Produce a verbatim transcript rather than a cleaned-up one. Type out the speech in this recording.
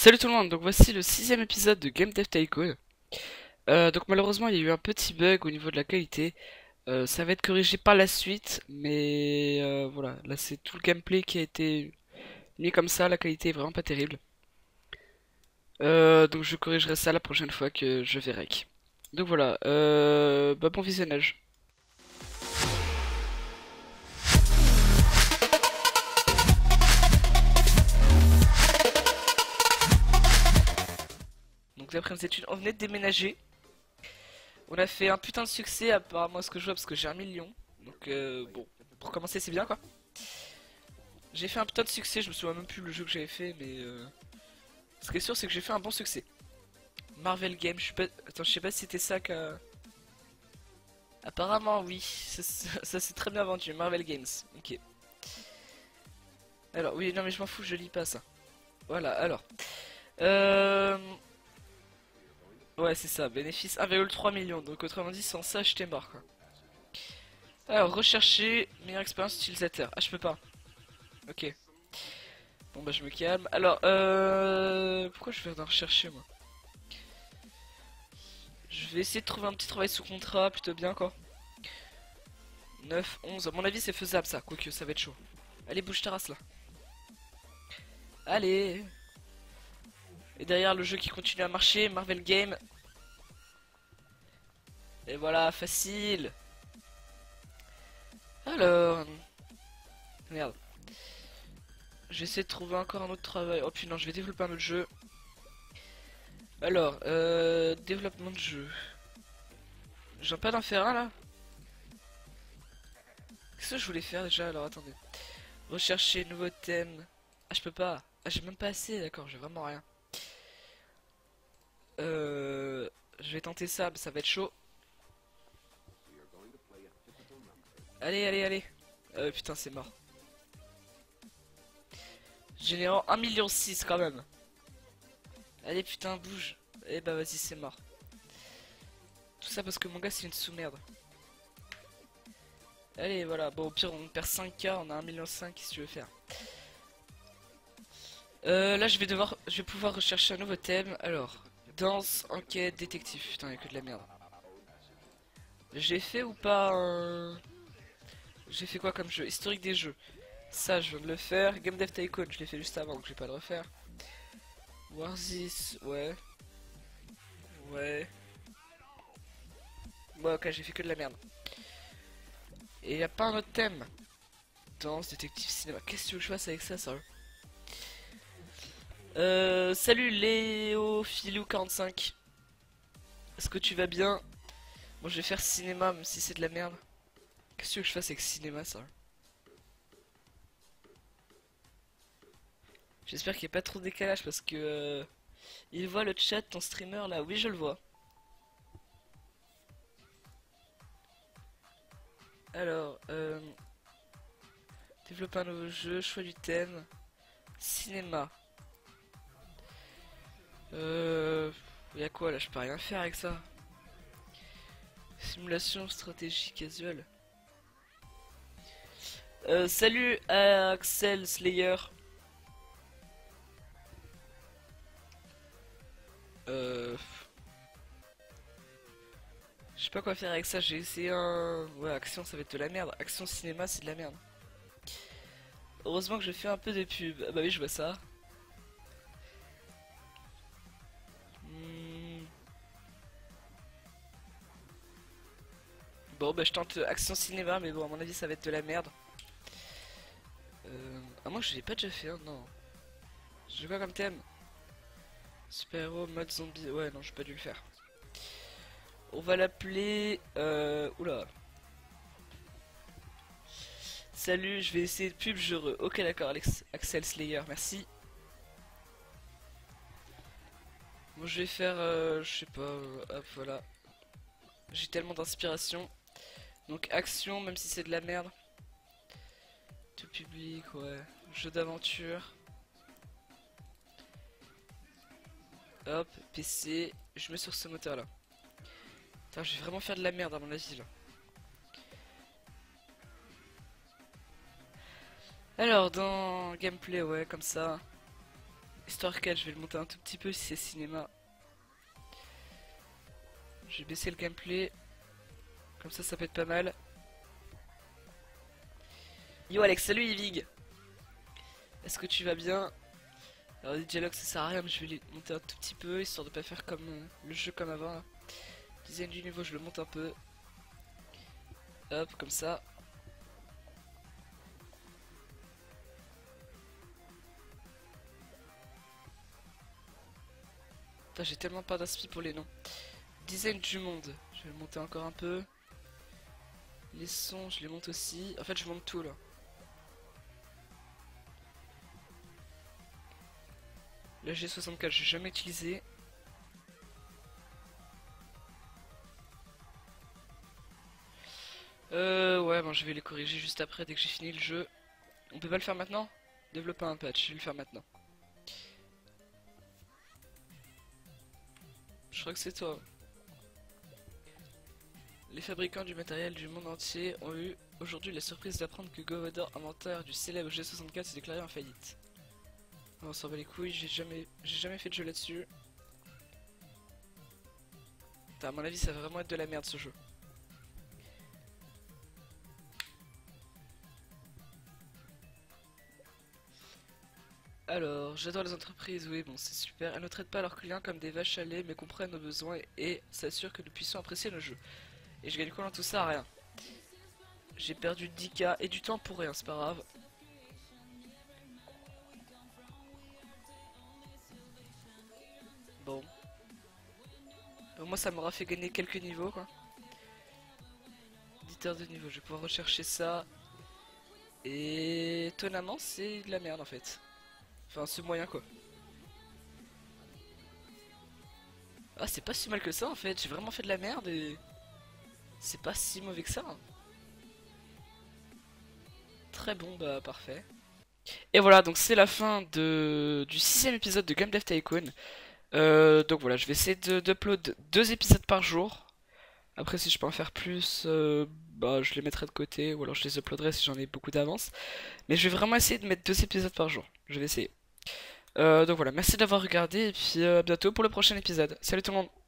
Salut tout le monde, donc voici le sixième épisode de Game Dev Tycoon. Euh, donc malheureusement il y a eu un petit bug au niveau de la qualité. Euh, ça va être corrigé par la suite, mais euh, voilà, là c'est tout le gameplay qui a été mis comme ça, la qualité est vraiment pas terrible. Euh, donc je corrigerai ça la prochaine fois que je verrai. Donc voilà, euh, bah bon visionnage. Donc d'après mes études, on venait de déménager. On a fait un putain de succès apparemment à ce que je vois parce que j'ai un million. Donc euh, bon, pour commencer c'est bien quoi. J'ai fait un putain de succès, je me souviens même plus le jeu que j'avais fait, mais euh, ce qui est sûr c'est que j'ai fait un bon succès. Marvel Game, je suis pas... Attends, je sais pas si c'était ça que... Apparemment oui, ça, ça, ça s'est très bien vendu, Marvel Games, ok. Alors oui, non mais je m'en fous, je lis pas ça. Voilà, alors. Euh... Ouais c'est ça, bénéfice un virgule trois million, donc autrement dit sans ça j'étais mort quoi. Alors, rechercher meilleure expérience utilisateur. Ah je peux pas, ok. Bon bah je me calme. Alors, euh... pourquoi je vais en rechercher moi? Je vais essayer de trouver un petit travail sous contrat, plutôt bien quoi. neuf, onze, à mon avis c'est faisable ça, quoique ça va être chaud. Allez bouge ta race là. Allez. Et derrière le jeu qui continue à marcher, Marvel Game. Et voilà, facile. Alors... Merde. J'essaie de trouver encore un autre travail. Oh putain, je vais développer un autre jeu. Alors, euh... développement de jeu. J'ai pas d'en faire un là. Qu'est-ce que je voulais faire déjà? Alors attendez. Rechercher nouveau thème. Ah je peux pas. Ah j'ai même pas assez, d'accord, j'ai vraiment rien. Euh... Je vais tenter ça, mais ça va être chaud. Allez, allez, allez. Euh, putain, c'est mort. Générant un million six quand même. Allez, putain, bouge. Eh bah, vas-y, c'est mort. Tout ça parce que mon gars, c'est une sous-merde. Allez, voilà. Bon, au pire, on perd cinq K, on a un million cinq, qu'est-ce que tu veux faire? Euh, là, je vais devoir. Je vais pouvoir rechercher un nouveau thème. Alors, danse, enquête, détective. Putain, y'a que de la merde. J'ai fait ou pas un... J'ai fait quoi comme jeu? Historique des jeux. Ça, je viens de le faire. Game Dev Tycoon, je l'ai fait juste avant, donc je vais pas le refaire. Warzis, ouais. Ouais. Ouais, ok, j'ai fait que de la merde. Et y a pas un autre thème? Danse, détective, cinéma. Qu'est-ce que tu veux que je fasse avec ça, ça? Euh, salut Léo Filou quarante-cinq. Est-ce que tu vas bien? Bon, je vais faire cinéma, même si c'est de la merde. Qu'est-ce que tu veux que je fasse avec cinéma, ça? J'espère qu'il n'y a pas trop de décalage parce que... Euh, il voit le chat, ton streamer là. Oui, je le vois. Alors, euh, développer un nouveau jeu, choix du thème, cinéma. Euh, y'a quoi là? Je peux rien faire avec ça. Simulation, stratégie, casual. Euh, salut Axel Slayer. Euh, je sais pas quoi faire avec ça. J'ai essayé un. Ouais, action, ça va être de la merde. Action cinéma, c'est de la merde. Heureusement que je fais un peu de pub. Ah bah oui, je vois ça. Hmm. Bon, bah je tente action cinéma, mais bon, à mon avis, ça va être de la merde. Euh... Ah, moi, je l'ai pas déjà fait, hein, non. J'ai quoi comme thème? Super-héros, mode zombie. Ouais, non, j'ai pas dû le faire. On va l'appeler... Euh... Oula. Salut, je vais essayer de pub, je re... Ok, d'accord, Alex... Axel Slayer, merci. Bon, je vais faire... Euh... Je sais pas... euh, Hop, voilà. J'ai tellement d'inspiration. Donc, action, même si c'est de la merde. Tout public, ouais. Jeu d'aventure. Hop, P C. Je mets sur ce moteur là. Putain, je vais vraiment faire de la merde à mon avis là. Alors, dans gameplay, ouais, comme ça. Histoire quatre, je vais le monter un tout petit peu si c'est cinéma. Je vais baisser le gameplay. Comme ça, ça peut être pas mal. Yo Alex, salut Yvig. Est-ce que tu vas bien? Alors les dialogues ça sert à rien, mais je vais les monter un tout petit peu, histoire de pas faire comme euh, le jeu comme avant là. Design du niveau, je le monte un peu. Hop, comme ça. Putain, j'ai tellement pas d'inspi pour les noms. Design du monde, je vais le monter encore un peu. Les sons, je les monte aussi. En fait, je monte tout là. Le G soixante-quatre, j'ai jamais utilisé. Euh, ouais, bon, je vais les corriger juste après, dès que j'ai fini le jeu. On peut pas le faire maintenant? Développer un patch, je vais le faire maintenant. Je crois que c'est toi. Les fabricants du matériel du monde entier ont eu aujourd'hui la surprise d'apprendre que Govodor, inventeur du célèbre G soixante-quatre, s'est déclaré en faillite. On s'en bat les couilles, j'ai jamais, j'ai jamais fait de jeu là-dessus. À mon avis, ça va vraiment être de la merde ce jeu. Alors, j'adore les entreprises, oui, bon, c'est super. Elles ne traitent pas leurs clients comme des vaches à lait, mais comprennent nos besoins et s'assurent que nous puissions apprécier nos jeux. Et je gagne quoi dans tout ça? Rien. J'ai perdu dix K et du temps pour rien, c'est pas grave. Bon. Au moins, ça m'aura fait gagner quelques niveaux, quoi. dix heures de niveau, je vais pouvoir rechercher ça. Et étonnamment, c'est de la merde en fait. Enfin, c'est moyen quoi. Ah, c'est pas si mal que ça en fait. J'ai vraiment fait de la merde et c'est pas si mauvais que ça, hein. Très bon, bah parfait. Et voilà, donc c'est la fin de... du sixième épisode de Game Dev Tycoon. Euh, donc voilà, je vais essayer de- d'upload deux épisodes par jour. Après, si je peux en faire plus, euh, bah je les mettrai de côté ou alors je les uploaderai si j'en ai beaucoup d'avance. Mais je vais vraiment essayer de mettre deux épisodes par jour. Je vais essayer. Euh, donc voilà, merci d'avoir regardé et puis euh, à bientôt pour le prochain épisode. Salut tout le monde!